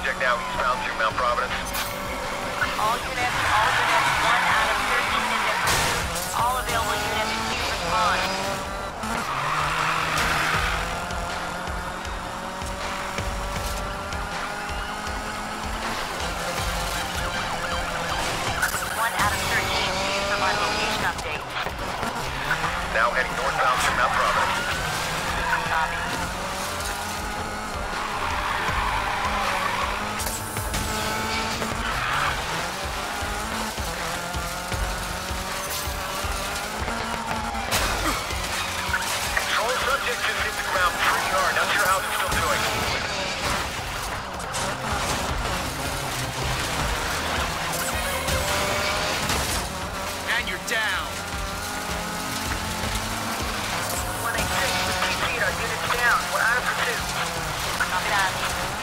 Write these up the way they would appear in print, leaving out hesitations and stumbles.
subject now eastbound through Mount Providence. All units, 1 out of 13 in their pursuit. All available units, please respond. One out of 13, please provide location update. Now heading northbound through Mount Providence. Copy. Control subject just hit the ground pretty hard. Not sure how they're still doing. And you're down. 186, with TC, our units down. We're out of pursuit. Copy that.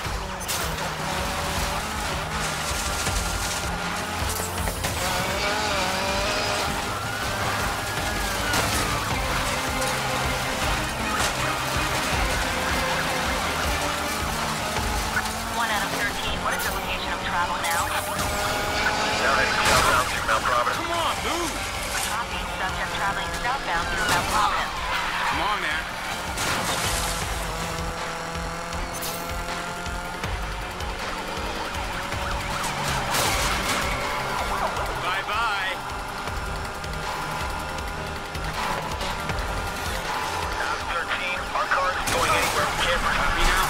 One out of 13. What is the location of travel now? Now heading southbound through Mount Providence. Come on, move. Copy. Subject traveling southbound through Mount Providence. Come on, man. Bye-bye. Out of 13, our car is going anywhere we can. Copy now.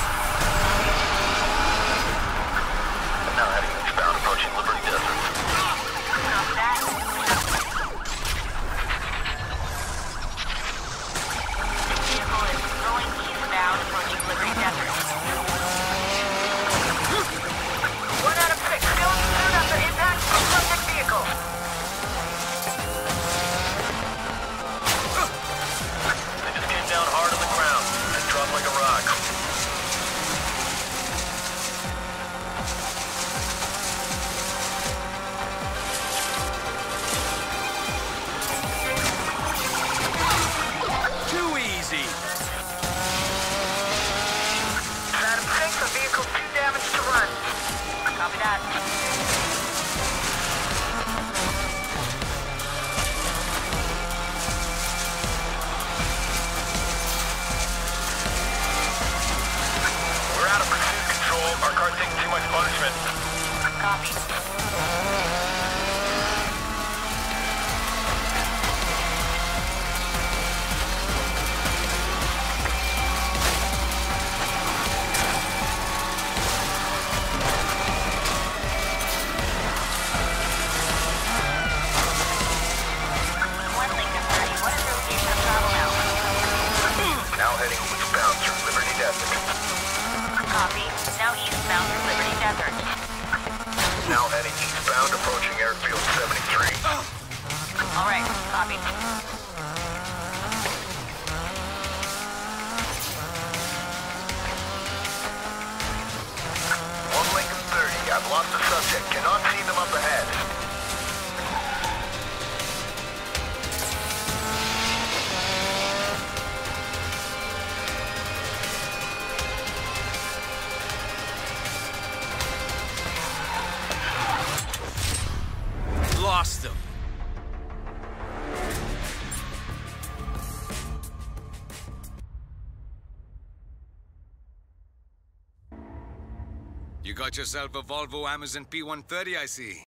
Now heading eastbound, approaching Liberty Desert. Copy that. Vehicle is going eastbound, approaching Liberty Desert. 1 out of 6. Still in pursuit after impact of subject vehicle. They just came down hard on the ground and dropped like a rock. Too easy. Out of 6, the vehicle too damaged to run. Copy that. We're out of pursuit control. Our car's taking too much punishment. Copy. One Lincoln 30. What is the location of travel now? Now heading eastbound through Liberty Desert. Copy. Now eastbound through Liberty Desert. Now heading eastbound, approaching Airfield 73. All right. Copy. One Lincoln 30. I've lost the subject. Cannot see them up ahead. Lost them. You got yourself a Volvo Amazon P130, I see.